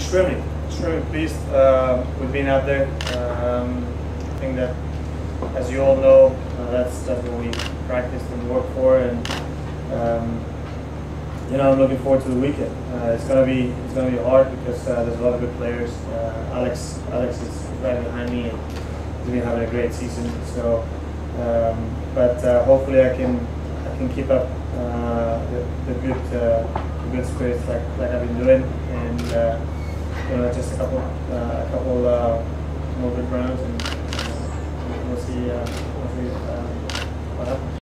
extremely pleased. We've been out there. I think that, as you all know, that's what we practiced and work for, and you know, I'm looking forward to the weekend. It's gonna be hard because there's a lot of good players. Alex is right behind me, and he's been having a great season. So, but hopefully I can keep up the good spirits like I've been doing, and you know, just a couple more good rounds, and we'll see what happens.